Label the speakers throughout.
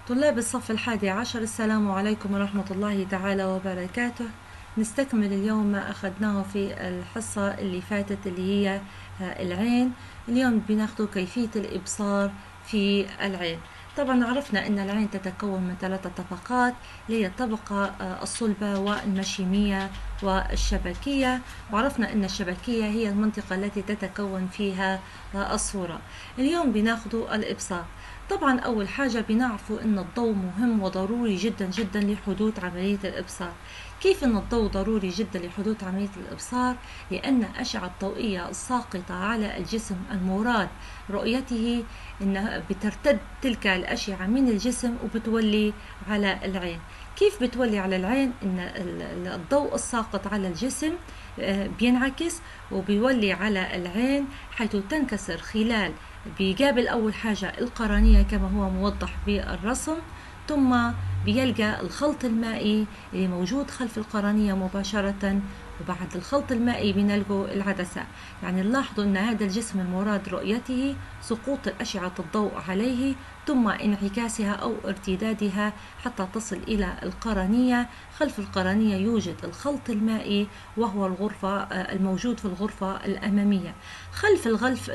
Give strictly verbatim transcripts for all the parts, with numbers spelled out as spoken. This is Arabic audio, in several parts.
Speaker 1: طلاب الصف الحادي عشر، السلام عليكم ورحمة الله تعالى وبركاته. نستكمل اليوم ما أخذناه في الحصة اللي فاتت اللي هي العين. اليوم بناخذ كيفية الإبصار في العين. طبعا عرفنا أن العين تتكون من ثلاثة طبقات، اللي هي الطبقة الصلبة والمشيمية والشبكية، وعرفنا أن الشبكية هي المنطقة التي تتكون فيها الصورة. اليوم بناخذ الإبصار. طبعا أول حاجة بنعرفوا أن الضوء مهم وضروري جدا جدا لحدوث عملية الإبصار. كيف أن الضوء ضروري جدا لحدوث عملية الإبصار؟ لأن الأشعة الضوئية الساقطة على الجسم المراد رؤيته إنها بترتد تلك الأشعة من الجسم وبتولي على العين. كيف بتولي على العين؟ إن الضوء الساقط على الجسم بينعكس وبيولي على العين، حيث تنكسر خلال بيقابل أول حاجة القرنية كما هو موضح بالرسم، ثم بيلقى الخلط المائي اللي موجود خلف القرنية مباشرة، وبعد الخلط المائي بنلقوا العدسة. يعني نلاحظوا أن هذا الجسم المراد رؤيته سقوط الأشعة الضوء عليه ثم انعكاسها أو ارتدادها حتى تصل إلى القرنية. خلف القرنية يوجد الخلط المائي وهو الغرفة الموجود في الغرفة الأمامية. خلف الغلف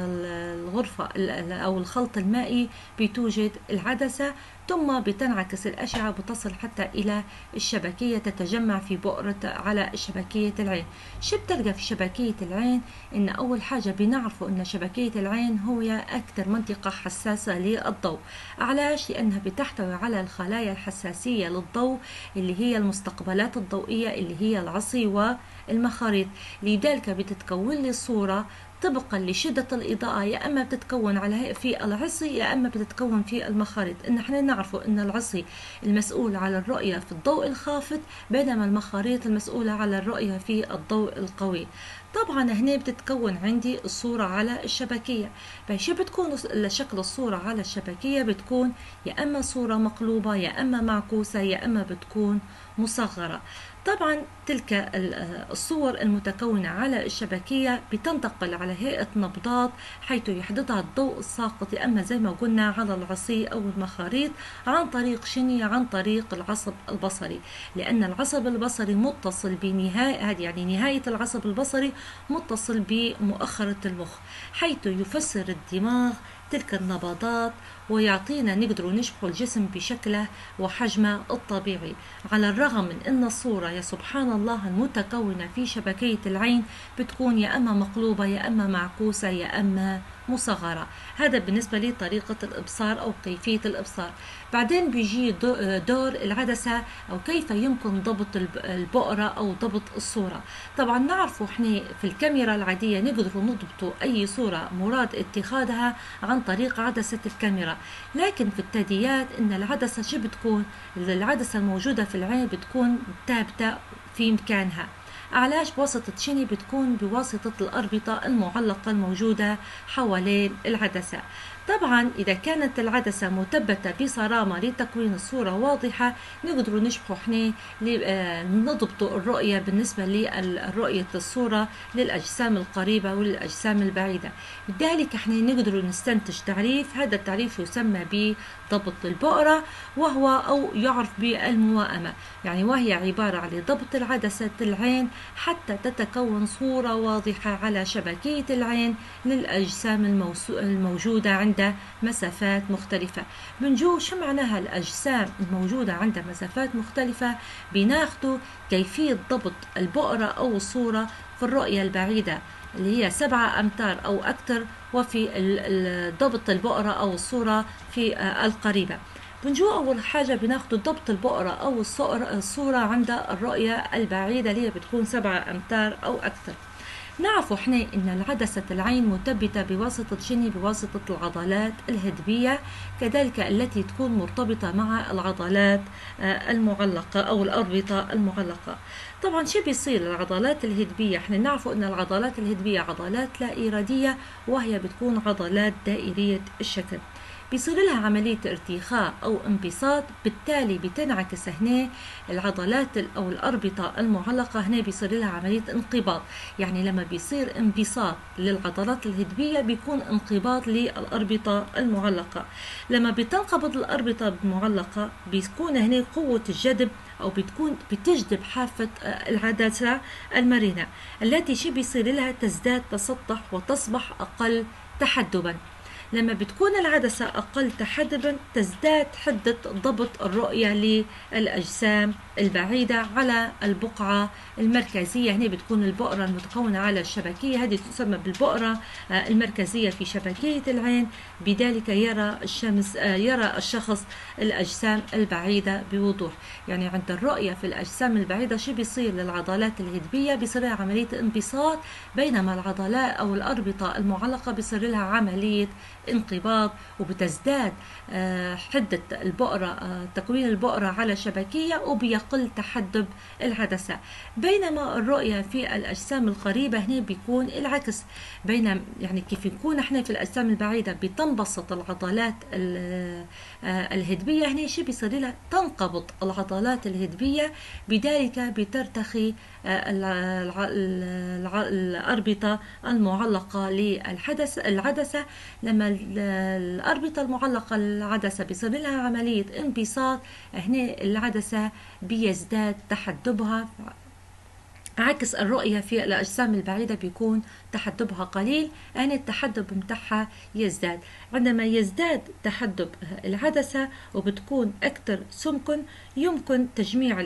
Speaker 1: الغرفة أو الخلط المائي بتوجد العدسة، ثم بتنعكس الأشعة بتصل حتى إلى الشبكية، تتجمع في بؤرة على شبكية العين. شو بتلقى في شبكية العين؟ إن أول حاجة بنعرفوا إن شبكية العين هي أكثر منطقة حساسة للضوء. علاش؟ لأنها بتحتوي على الخلايا الحساسية للضوء اللي هي المستقبلات الضوئية اللي هي العصي والمخاريط. لذلك بتتكون لي الصورة طبقا لشدة الإضاءة، يا أما بتتكون على في العصي يا أما بتتكون في المخاريط. إن احنا نعرفوا أن العصي المسؤول على الرؤية في الضوء الخافت، بينما المخاريط المسؤولة على الرؤية في الضوء القوي. طبعا هنا بتتكون عندي الصورة على الشبكية. فشو بتكون شكل الصورة على الشبكية؟ بتكون يا أما صورة مقلوبة يا أما معكوسة يا أما بتكون مصغرة. طبعا تلك الصور المتكونة على الشبكية بتنتقل على هيئة نبضات، حيث يحدثها الضوء الساقط يا أما زي ما قلنا على العصي أو المخاريط عن طريق شني؟ عن طريق العصب البصري، لأن العصب البصري متصل بنهاية، يعني نهاية العصب البصري متصل بمؤخرة المخ، حيث يفسر الدماغ تلك النبضات ويعطينا نقدر نشبه الجسم بشكله وحجمه الطبيعي. على الرغم من أن الصورة يا سبحان الله المتكونة في شبكية العين بتكون يا أما مقلوبة يا أما معكوسة يا أما مصغرة. هذا بالنسبة لي طريقة الإبصار أو كيفية الإبصار. بعدين بيجي دور العدسة أو كيف يمكن ضبط البؤرة أو ضبط الصورة. طبعا نعرفوا احنا في الكاميرا العادية نقدر نضبط أي صورة مراد اتخاذها عن طريق عدسة الكاميرا، لكن في الثدييات إن العدسة شو بتكون؟ العدسة الموجودة في العين بتكون ثابتة في مكانها. علاش؟ بواسطة شني؟ بتكون بواسطة الأربطة المعلقة الموجودة حوالين العدسة. طبعا إذا كانت العدسة مثبتة بصرامة لتكوين الصورة واضحة نقدر نشبه احنا نضبط الرؤية بالنسبة لرؤية الصورة للأجسام القريبة وللأجسام البعيدة. لذلك احنا نقدر نستنتج تعريف، هذا التعريف يسمى بضبط البؤرة، وهو أو يعرف بالموائمة، يعني وهي عبارة عن ضبط العدسة العين حتى تتكون صورة واضحة على شبكية العين للأجسام الموجودة عند مسافات مختلفة. بنجو شو معناها الأجسام الموجودة عند مسافات مختلفة؟ بناخدوا كيفية ضبط البؤرة أو الصورة في الرؤية البعيدة اللي هي سبعة أمتار أو أكثر، وفي ضبط البؤرة أو الصورة في القريبة. بنجو أول حاجة بناخد ضبط البؤرة أو الصورة عند الرؤية البعيدة اللي هي بتكون سبعة أمتار أو أكثر. نعرفوا احنا ان العدسة العين مثبتة بواسطة شني؟ بواسطة العضلات الهدبية، كذلك التي تكون مرتبطة مع العضلات المعلقة او الأربطة المعلقة. طبعا شو بيصير العضلات الهدبية؟ احنا نعرفوا ان العضلات الهدبية عضلات لا إرادية، وهي بتكون عضلات دائرية الشكل. بيصير لها عملية ارتخاء أو انبساط، بالتالي بتنعكس هنا العضلات أو الأربطة المعلقة، هنا بيصير لها عملية انقباض. يعني لما بيصير انبساط للعضلات الهدبية بيكون انقباض للأربطة المعلقة. لما بتنقبض الأربطة المعلقة بيكون هنا قوة الجذب أو بتكون بتجذب حافة العدسة المرنة التي شي بيصير لها تزداد تسطح وتصبح أقل تحدبا. لما بتكون العدسة أقل تحدبا تزداد حدة ضبط الرؤية للأجسام البعيدة على البقعة المركزية. هنا بتكون البؤرة المتكونة على الشبكية، هذه تسمى بالبؤرة المركزية في شبكية العين، بذلك يرى الشمس يرى الشخص الأجسام البعيدة بوضوح. يعني عند الرؤية في الأجسام البعيدة شو بيصير للعضلات الهدبية؟ بيصير لها عملية انبساط، بينما العضلات أو الأربطة المعلقة بيصير لها عملية انقباض، وبتزداد حدة البؤرة تكوين البؤرة على الشبكية وبيقل تحدب العدسة. بينما الرؤية في الأجسام القريبة هنا بيكون العكس، بينما يعني كيف يكون احنا في الأجسام البعيدة بتنبسط العضلات الهدبية، هنا شي بيصير لها تنقبض العضلات الهدبية، بذلك بترتخي الأربطة المعلقة للعدسة العدسة. لما الأربطة المعلقة العدسة بيصير لها عملية انبساط، هنا العدسة بيزداد تحدبها، عكس الرؤية في الأجسام البعيدة بيكون تحدبها قليل، أن التحدب متاعها يزداد. عندما يزداد تحدب العدسة وبتكون أكثر سمكا، يمكن تجميع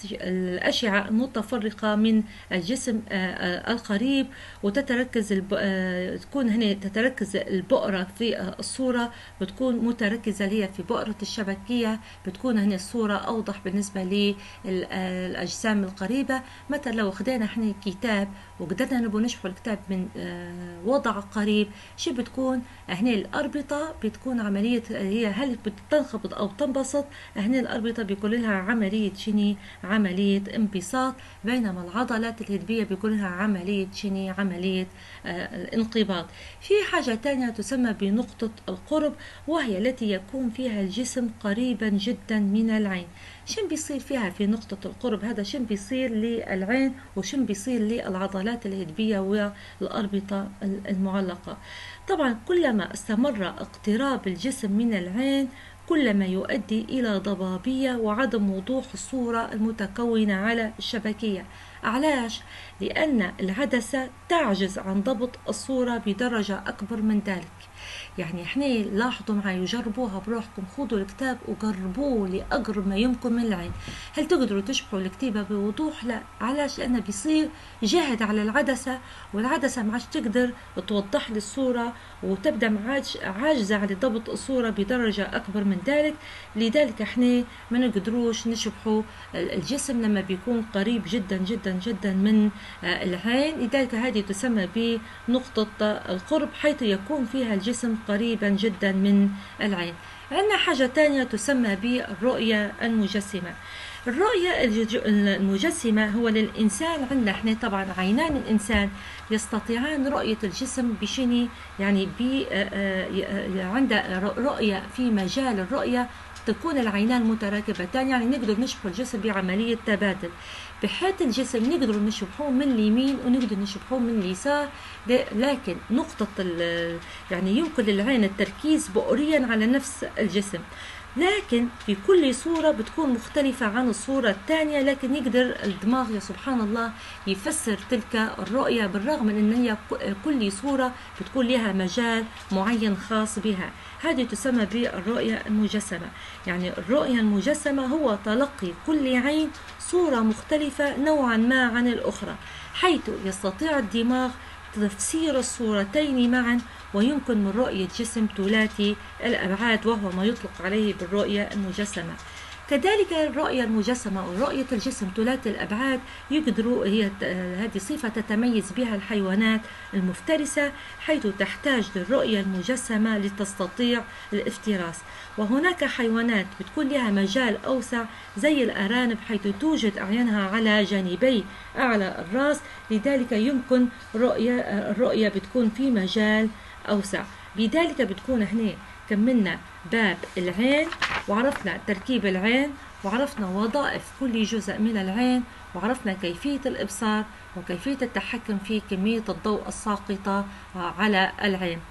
Speaker 1: الأشعة المتفرقة من الجسم القريب، وتتركز تكون هنا تتركز البؤرة في الصورة، بتكون متركزة هي في بؤرة الشبكية، بتكون هنا الصورة أوضح بالنسبة للأجسام القريبة. مثلا لو خدينا احنا كتاب وقدرنا نبغى نشرح الكتاب من وضع قريب، شو بتكون هنا الأربطة بتكون عملية هي هل بتنخفض أو تنبسط، هنا الأربطة بيكون لها عملية شني عملية انبساط، بينما العضلات الهدبية بيكون لها عملية شني عملية الانقباض. في حاجة تانية تسمى بنقطة القرب، وهي التي يكون فيها الجسم قريبا جدا من العين. شن بيصير فيها في نقطة القرب؟ هذا شن بيصير للعين وشن بيصير للعضلات الهدبية والأربطة المعلقة. طبعا كلما استمر اقتراب الجسم من العين كلما يؤدي إلى ضبابية وعدم وضوح الصورة المتكونة على الشبكية. علاش؟ لأن العدسة تعجز عن ضبط الصورة بدرجة أكبر من ذلك. يعني احنا لاحظوا معي وجربوها بروحكم، خذوا الكتاب وقربوه لأقرب ما يمكن من العين. هل تقدروا تشبحوا الكتابة بوضوح؟ لا. علاش؟ لأنه بيصير جهد على العدسة، والعدسة ما عادش تقدر توضح لي الصورة، وتبدأ معاش عاجزة على ضبط الصورة بدرجة أكبر من ذلك. لذلك احنا ما نقدروش نشبحوا الجسم لما بيكون قريب جدا جدا جدا من العين. لذلك هذه تسمى بنقطة القرب، حيث يكون فيها الجسم قريبا جدا من العين. عندنا حاجة تانية تسمى بالرؤية المجسمة. الرؤية المجسمة هو للإنسان، عندنا احنا طبعا عينان الإنسان يستطيعان رؤية الجسم بشني، يعني بي عند رؤية في مجال الرؤية تكون العينان متراكبتان، يعني نقدر نشبه الجسم بعملية تبادل، بحيث الجسم نقدر نشبحوه من اليمين ونقدر نشبحوه من اليسار. لكن نقطة يعني يمكن للعين التركيز بؤريا على نفس الجسم، لكن في كل صورة بتكون مختلفة عن الصورة الثانية، لكن يقدر الدماغ يا سبحان الله يفسر تلك الرؤية، بالرغم من أن هي كل صورة بتكون لها مجال معين خاص بها. هذه تسمى بالرؤية المجسمة. يعني الرؤية المجسمة هو تلقي كل عين صورة مختلفة نوعا ما عن الأخرى، حيث يستطيع الدماغ تفسير الصورتين معا، ويمكن من رؤية جسم ثلاثي الأبعاد، وهو ما يطلق عليه بالرؤية المجسمة. كذلك الرؤية المجسمة أو رؤية الجسم ثلاثي الأبعاد يقدروا هي هذه صفة تتميز بها الحيوانات المفترسة، حيث تحتاج للرؤية المجسمة لتستطيع الافتراس. وهناك حيوانات بتكون لها مجال أوسع زي الأرانب، حيث توجد أعينها على جانبي أعلى الرأس، لذلك يمكن رؤية الرؤية بتكون في مجال أوسع. بذلك بتكون هنا كملنا باب العين، وعرفنا تركيب العين، وعرفنا وظائف كل جزء من العين، وعرفنا كيفية الإبصار وكيفية التحكم في كمية الضوء الساقطة على العين.